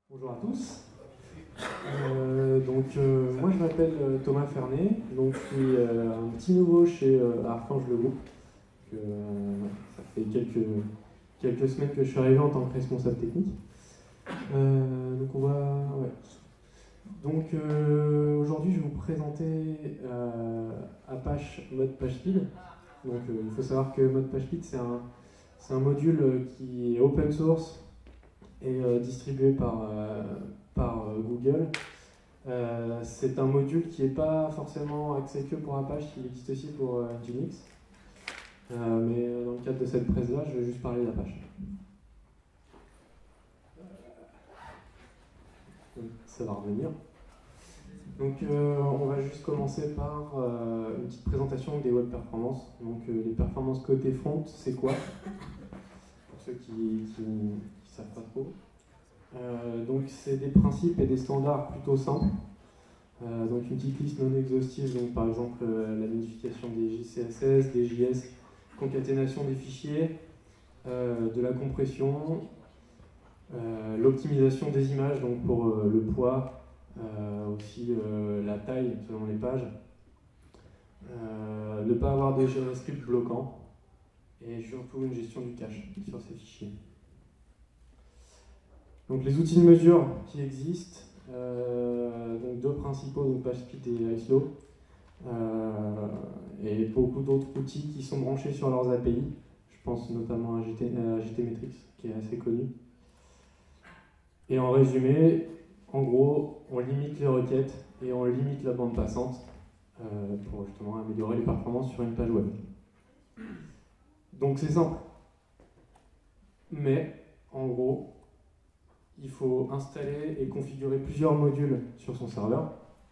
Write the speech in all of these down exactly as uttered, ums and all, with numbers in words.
Bonjour à tous. Euh, donc, euh, moi je m'appelle euh, Thomas Fernet, donc je suis euh, un petit nouveau chez euh, Archange Le Groupe. Que, euh, ça fait quelques, quelques semaines que je suis arrivé en tant que responsable technique. Euh, donc on va, ouais. Donc euh, aujourd'hui je vais vous présenter euh, Apache Mode PageSpeed. Donc euh, il faut savoir que Mode PageSpeed c'est un, c'est un module qui est open source et euh, distribué par, euh, par euh, Google. Euh, c'est un module qui n'est pas forcément axé que pour Apache, il existe aussi pour euh, Nginx. Euh, mais dans le cadre de cette presse-là, je vais juste parler d'Apache. Ça va revenir. Donc euh, on va juste commencer par euh, une petite présentation des web performances. Donc euh, les performances côté front, c'est quoi? Pour ceux qui ne savent pas trop. Euh, donc c'est des principes et des standards plutôt simples. Euh, donc une petite liste non exhaustive, donc par exemple euh, la modification des J C S S, des J S, concaténation des fichiers, euh, de la compression, euh, l'optimisation des images, donc pour euh, le poids, euh, aussi euh, la taille selon les pages, euh, ne pas avoir de JavaScript bloquant, et surtout une gestion du cache sur ces fichiers. Donc les outils de mesure qui existent, euh, donc deux principaux, donc PageSpeed et iSlow, euh, et beaucoup d'autres outils qui sont branchés sur leurs A P I. Je pense notamment à, G T, à GTmetrix qui est assez connu. Et en résumé, en gros, on limite les requêtes et on limite la bande passante euh, pour justement améliorer les performances sur une page web. Donc c'est simple. Mais en gros, il faut installer et configurer plusieurs modules sur son serveur.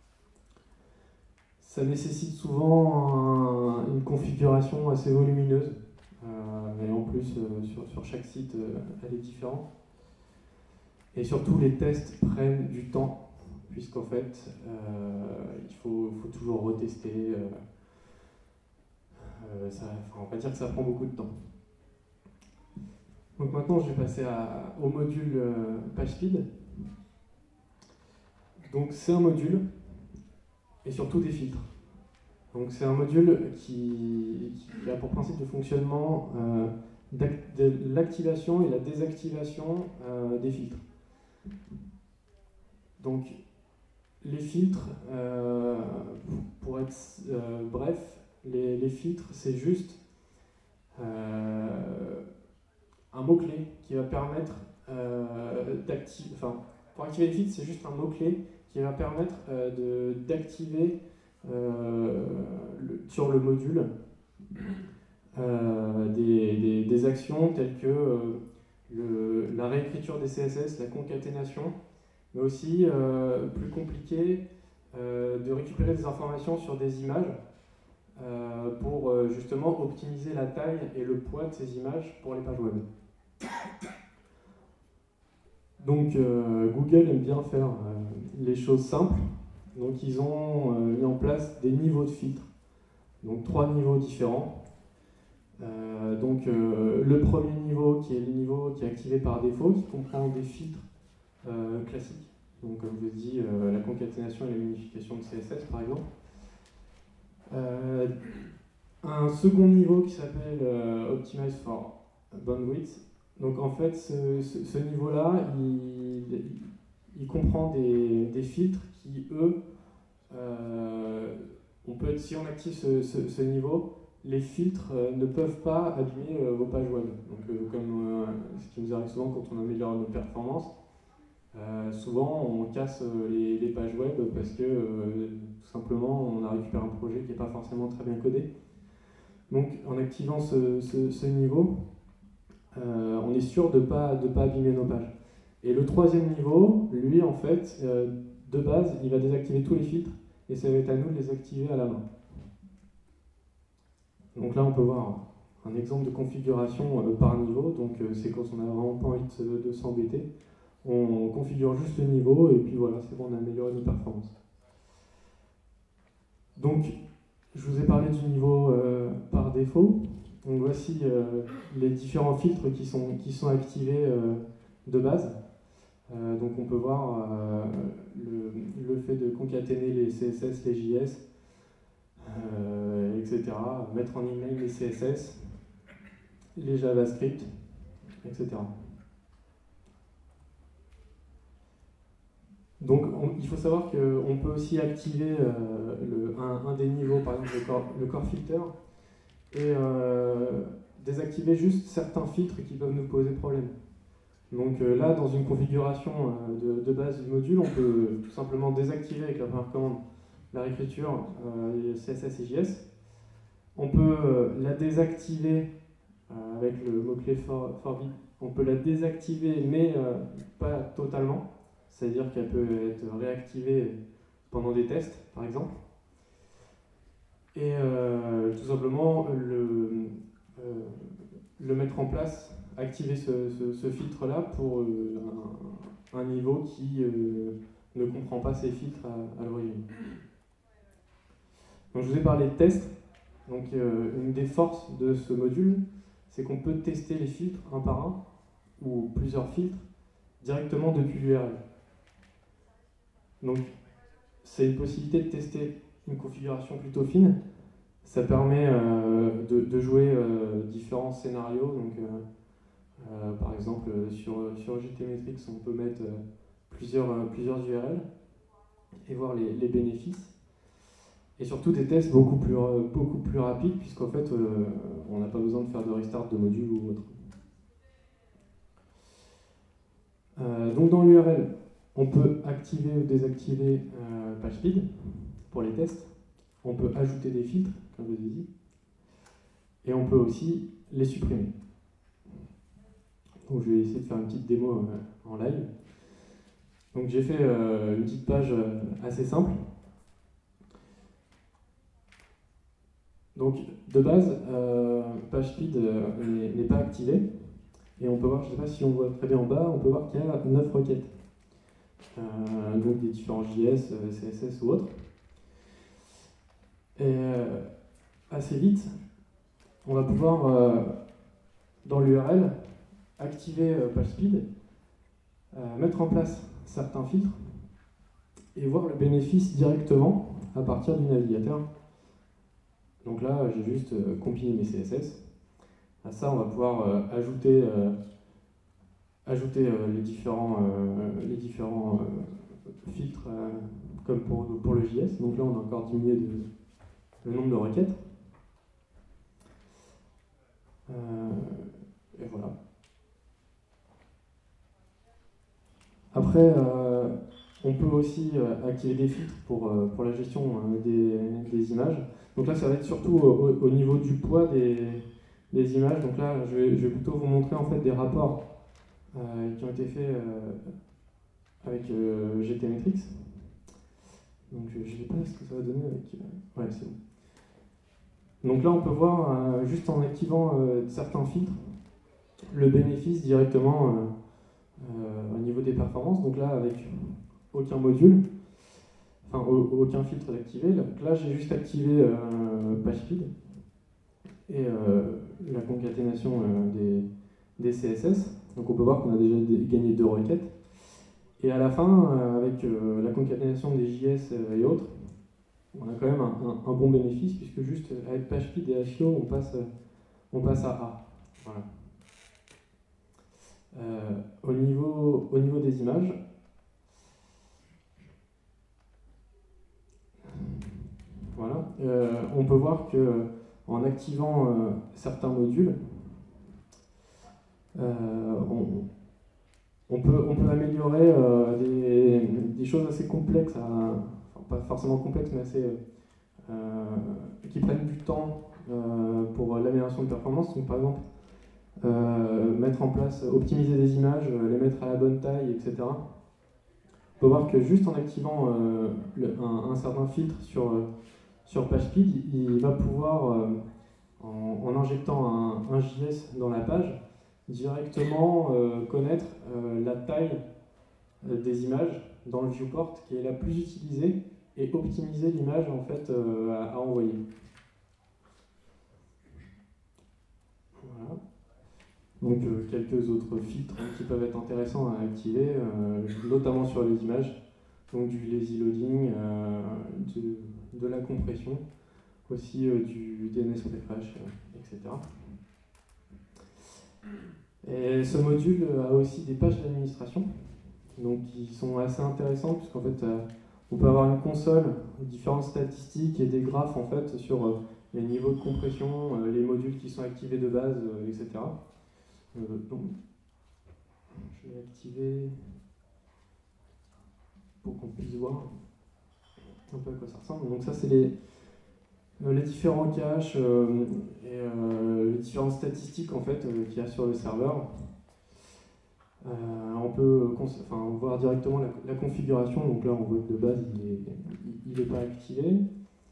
Ça nécessite souvent un, une configuration assez volumineuse, euh, et en plus euh, sur, sur chaque site euh, elle est différente. Et surtout les tests prennent du temps, puisqu'en fait euh, il faut, faut toujours retester. Euh, euh, ça, enfin, on va dire que ça prend beaucoup de temps. Donc maintenant je vais passer à, au module euh, PageSpeed. Donc c'est un module et surtout des filtres. Donc c'est un module qui, qui a pour principe de fonctionnement euh, de l'activation et la désactivation euh, des filtres. Donc les filtres, euh, pour être euh, bref, les, les filtres c'est juste euh, un mot-clé qui va permettre euh, d'activer, enfin pour activer les filtres c'est juste un mot-clé qui va permettre euh, d'activer Euh, le, sur le module euh, des, des, des actions telles que euh, le, la réécriture des C S S, la concaténation, mais aussi euh, plus compliqué euh, de récupérer des informations sur des images euh, pour euh, justement optimiser la taille et le poids de ces images pour les pages web. Donc euh, Google aime bien faire euh, les choses simples. Donc ils ont euh, mis en place des niveaux de filtres, donc trois niveaux différents. Euh, donc euh, le premier niveau qui est le niveau qui est activé par défaut, qui comprend des filtres euh, classiques, donc comme je vous ai dit, euh, la concaténation et la modification de C S S par exemple. Euh, un second niveau qui s'appelle euh, Optimize for Bandwidth. Donc en fait ce, ce, ce niveau-là, il, il comprend des, des filtres qui, eux, euh, on peut être, si on active ce, ce, ce niveau, les filtres euh, ne peuvent pas abîmer euh, vos pages web. Donc, euh, comme euh, ce qui nous arrive souvent quand on améliore nos performances, euh, souvent on casse euh, les, les pages web parce que euh, tout simplement on a récupéré un projet qui n'est pas forcément très bien codé. Donc, en activant ce, ce, ce niveau, euh, on est sûr de ne pas, de pas abîmer nos pages. Et le troisième niveau, lui, en fait, euh, de base, il va désactiver tous les filtres et ça va être à nous de les activer à la main. Donc là, on peut voir un exemple de configuration euh, par niveau. Donc euh, c'est quand on n'a vraiment pas envie de, de s'embêter. On configure juste le niveau et puis voilà, c'est bon, on a amélioré nos performances. Donc, je vous ai parlé du niveau euh, par défaut. Donc voici euh, les différents filtres qui sont, qui sont activés euh, de base. Euh, donc on peut voir euh, le, le fait de concaténer les C S S, les J S, euh, et cetera. Mettre en email les C S S, les JavaScript, et cetera. Donc on, il faut savoir qu'on peut aussi activer euh, le, un, un des niveaux, par exemple le core, le core filter, et euh, désactiver juste certains filtres qui peuvent nous poser problème. Donc euh, là, dans une configuration euh, de, de base du module, on peut tout simplement désactiver avec la première commande la réécriture euh, C S S et J S. On peut euh, la désactiver euh, avec le mot-clé for, forbid. On peut la désactiver, mais euh, pas totalement. C'est-à-dire qu'elle peut être réactivée pendant des tests, par exemple. Et euh, tout simplement le, euh, le mettre en place, activer ce, ce, ce filtre-là pour euh, un, un niveau qui euh, ne comprend pas ces filtres à, à l'origine. Donc je vous ai parlé de tests. Donc euh, une des forces de ce module, c'est qu'on peut tester les filtres un par un, ou plusieurs filtres, directement depuis l'U R L. Donc c'est une possibilité de tester une configuration plutôt fine. Ça permet euh, de, de jouer euh, différents scénarios. Donc, euh, euh, par exemple, sur, sur GTmetrix, on peut mettre euh, plusieurs, euh, plusieurs U R L et voir les, les bénéfices. Et surtout des tests beaucoup plus, euh, beaucoup plus rapides, puisqu'en fait, euh, on n'a pas besoin de faire de restart de module ou autre. Euh, donc dans l'U R L, on peut activer ou désactiver euh, PageSpeed pour les tests. On peut ajouter des filtres, comme je vous ai dit. Et on peut aussi les supprimer. Donc je vais essayer de faire une petite démo euh, en live. Donc j'ai fait euh, une petite page euh, assez simple. Donc de base, euh, PageSpeed euh, n'est pas activé. Et on peut voir, je ne sais pas si on voit très bien en bas, on peut voir qu'il y a neuf requêtes. Euh, donc des différents J S, C S S ou autres. Et euh, assez vite, on va pouvoir, euh, dans l'U R L, activer euh, PageSpeed, euh, mettre en place certains filtres et voir le bénéfice directement à partir du navigateur. Donc là, j'ai juste euh, compilé mes C S S. À ça, on va pouvoir euh, ajouter, euh, ajouter euh, les différents, euh, les différents euh, filtres, euh, comme pour, pour le J S. Donc là, on a encore diminué de, le nombre de requêtes. Euh, et voilà. Après, euh, on peut aussi euh, activer des filtres pour, euh, pour la gestion euh, des, des images. Donc là, ça va être surtout au, au niveau du poids des, des images. Donc là, je vais, je vais plutôt vous montrer en fait des rapports euh, qui ont été faits euh, avec euh, GTmetrix. Donc je ne sais pas ce que ça va donner avec... Euh... Ouais, c'est bon. Donc là, on peut voir, euh, juste en activant euh, certains filtres, le bénéfice directement euh, euh, au niveau des performances. Donc là, avec aucun module, enfin au, aucun filtre d'activer. Là, là j'ai juste activé euh, PageSpeed et euh, la concaténation euh, des, des C S S. Donc on peut voir qu'on a déjà gagné deux requêtes. Et à la fin, euh, avec euh, la concaténation des J S et autres, on a quand même un, un, un bon bénéfice, puisque juste avec PageSpeed et H I O, on passe, on passe à A. Voilà. Euh, au, niveau, au niveau des images, voilà, euh, on peut voir que en activant euh, certains modules, euh, on, on, peut, on peut améliorer euh, des, des choses assez complexes, à, enfin, pas forcément complexes, mais assez euh, qui prennent du temps euh, pour l'amélioration de performance. Donc par exemple, euh, mettre en place, optimiser des images, les mettre à la bonne taille, et cetera. On peut voir que juste en activant euh, le, un, un certain filtre sur, euh, sur PageSpeed, il, il va pouvoir, euh, en, en injectant un, un J S dans la page, directement euh, connaître euh, la taille euh, des images dans le viewport qui est la plus utilisée et optimiser l'image en fait euh, à, à envoyer. Voilà. Donc euh, quelques autres filtres qui peuvent être intéressants à activer, euh, notamment sur les images, donc du lazy loading, euh, de, de la compression, aussi euh, du D N S refresh, euh, et cetera. Et ce module a aussi des pages d'administration, donc qui sont assez intéressantes puisqu'en fait euh, on peut avoir une console, différentes statistiques et des graphes en fait sur euh, les niveaux de compression, euh, les modules qui sont activés de base, euh, et cetera. Euh, donc, je vais activer pour qu'on puisse voir un peu à quoi ça ressemble. Donc ça c'est les, euh, les différents caches euh, et euh, les différentes statistiques en fait euh, qu'il y a sur le serveur. Euh, on peut enfin, voir directement la, la configuration, donc là on voit que de base il n'est pas activé.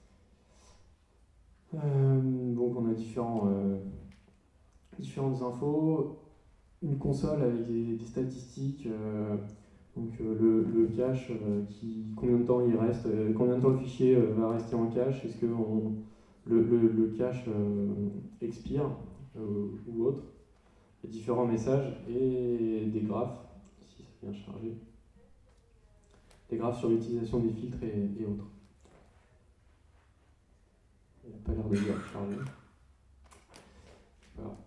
Euh, donc on a différents, euh, différentes infos, une console avec des, des statistiques, euh, donc euh, le, le cache, euh, qui, combien de temps il reste, euh, combien de temps le fichier euh, va rester en cache, est-ce que on, le, le, le cache euh, expire euh, ou autre, les différents messages et des graphes, si ça vient charger, des graphes sur l'utilisation des filtres et, et autres. Il n'a pas l'air de bien charger. Voilà.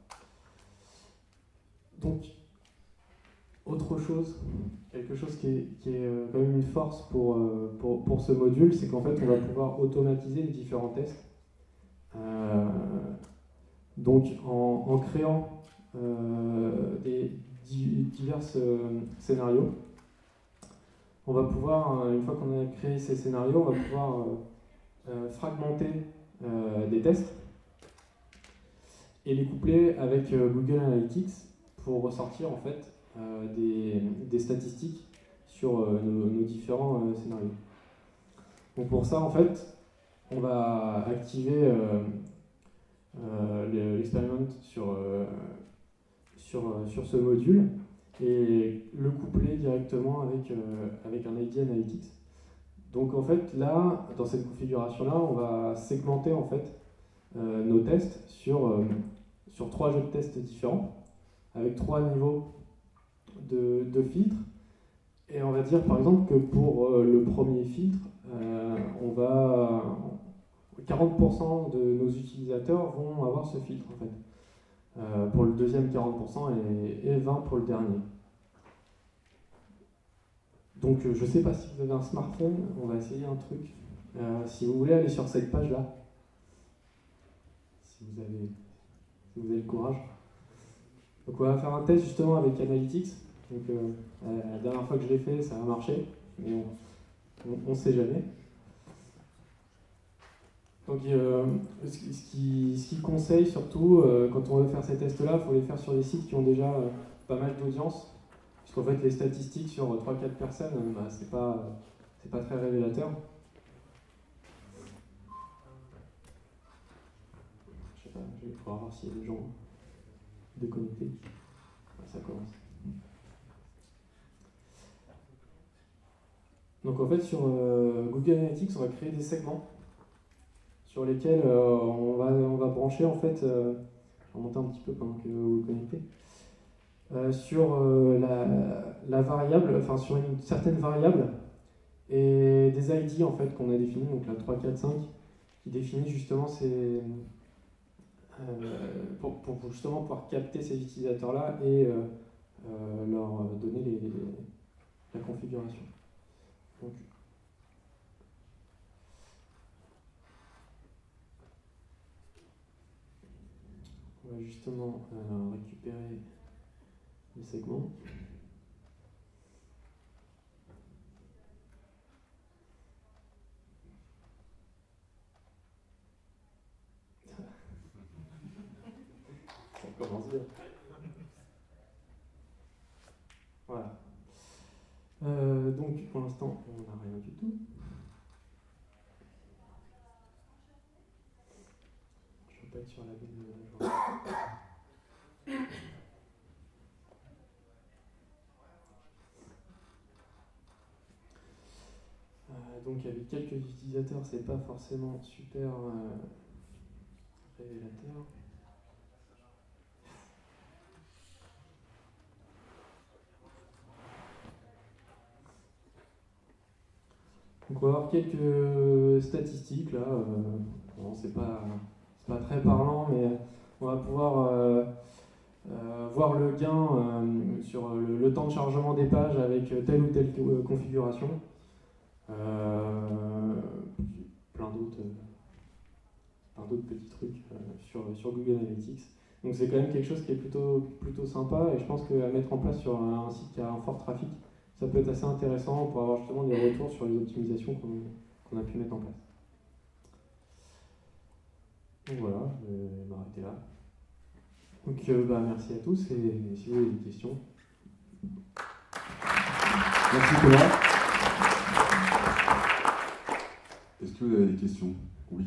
Donc, autre chose, quelque chose qui est, qui est quand même une force pour, pour, pour ce module, c'est qu'en fait on va pouvoir automatiser les différents tests. Euh, donc en, en créant euh, des divers euh, scénarios, on va pouvoir, une fois qu'on a créé ces scénarios, on va pouvoir euh, euh, fragmenter euh, des tests et les coupler avec euh, Google Analytics pour ressortir en fait euh, des, des statistiques sur euh, nos, nos différents euh, scénarios. Donc pour ça en fait, on va activer euh, euh, l'expériment sur, euh, sur, euh, sur ce module et le coupler directement avec, euh, avec un I D Analytics. Donc en fait là, dans cette configuration-là, on va segmenter en fait euh, nos tests sur, euh, sur trois jeux de tests différents, avec trois niveaux de, de filtres. Et on va dire par exemple que pour euh, le premier filtre, euh, on va, quarante pour cent de nos utilisateurs vont avoir ce filtre en fait. Euh, pour le deuxième quarante pour cent et, et vingt pour cent pour le dernier. Donc euh, je ne sais pas si vous avez un smartphone, on va essayer un truc. Euh, si vous voulez aller sur cette page-là, si vous avez, si vous avez le courage. Donc on va faire un test justement avec Analytics. Donc euh, la dernière fois que je l'ai fait, ça a marché, mais on ne sait jamais. Donc euh, ce qui, ce qui conseille surtout, euh, quand on veut faire ces tests-là, il faut les faire sur des sites qui ont déjà euh, pas mal d'audience. Parce qu'en fait, les statistiques sur trois quatre personnes, euh, bah, c'est pas, c'est pas très révélateur. Je sais pas, je vais pouvoir voir s'il y a des gens déconnectés. Ouais, ça commence. Donc en fait, sur euh, Google Analytics, on va créer des segments sur lesquels euh, on, va, on va brancher en fait, euh, je vais remonter un petit peu pendant que vous vous connectez, euh, sur euh, la, la variable, enfin sur une certaine variable et des I D en fait qu'on a définis, donc la trois, quatre, cinq, qui définit justement ces, euh, pour, pour justement pouvoir capter ces utilisateurs-là et euh, euh, leur donner les, les, la configuration. Donc, on va justement euh, récupérer les segments. Ça commence bien. Voilà. Euh, donc pour l'instant, on n'a rien du tout. Je vais pas être sur la ville de la journée. Euh, donc avec quelques utilisateurs, c'est pas forcément super euh, révélateur. Donc on va avoir quelques statistiques là. Euh, bon, c'est pas, c'est pas très parlant, mais on va pouvoir euh, euh, voir le gain euh, sur le, le temps de chargement des pages avec telle ou telle configuration. Euh, plein d'autres plein d'autres petits trucs euh, sur, sur Google Analytics. Donc c'est quand même quelque chose qui est plutôt, plutôt sympa, et je pense qu'à mettre en place sur un, un site qui a un fort trafic, ça peut être assez intéressant pour avoir justement des retours sur les optimisations qu'on qu'on a pu mettre en place. Donc voilà, je vais m'arrêter là. Donc euh, bah, merci à tous, et si vous avez des questions. Merci Thomas. Est-ce que vous avez des questions? Oui.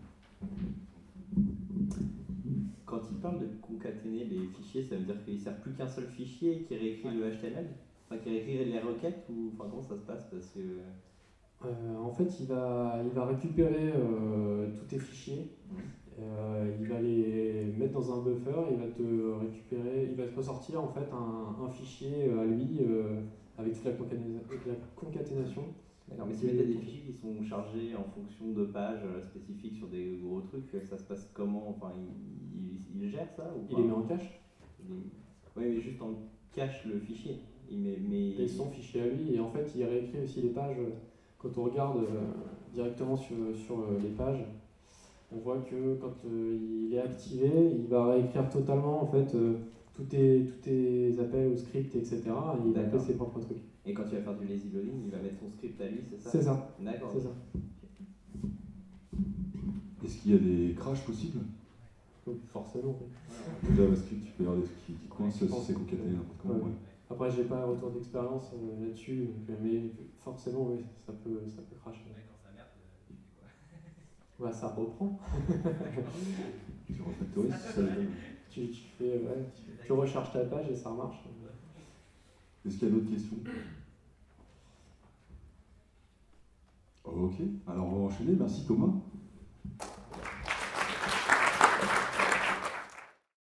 Quand il parle de concaténer les fichiers, ça veut dire qu'il ne sert plus qu'un seul fichier qui réécrit le H T M L? Enfin, qui réécrit les requêtes, ou enfin, comment ça se passe? Parce que... Euh, en fait, il va, il va récupérer euh, tous tes fichiers, euh, il va les mettre dans un buffer, il va te récupérer, il va te ressortir en fait un, un fichier à lui euh, avec toute la, concaténa la concaténation. D'accord, mais si vous mettez des fichiers qui sont chargés en fonction de pages spécifiques sur des gros trucs, ça se passe comment? Enfin, il, il, il gère ça ou il pas? les met en cache. Oui, mais juste en cache le fichier. Il met, mais... Et son fichier à lui, et en fait, il réécrit aussi les pages. Quand on regarde euh, directement sur, sur euh, les pages, on voit que quand euh, il est activé, il va réécrire totalement en fait euh, tous tes, tous tes appels au script, et cetera. Et il va faire ses propres trucs. Et quand il va faire du lazy loading, il va mettre son script à lui, c'est ça? C'est ça. D'accord. C'est ça. Est-ce qu'il y a des crashs possibles? Donc, forcément. Oui. JavaScript, il peut y avoir des trucs qui, qui coincent si c'est concaténé n'importe comment. Ouais. Ouais. Après, j'ai pas un retour d'expérience euh, là-dessus, mais forcément, oui, ça peut, ça peut crasher. Quand ça merde, tu fais quoi? Bah, ça reprend. Tu refactorises, ça donne. tu, tu, fais, ouais, tu, tu recharges ta page et ça remarche. Est-ce qu'il y a d'autres questions? Ok, alors on va enchaîner. Merci Thomas.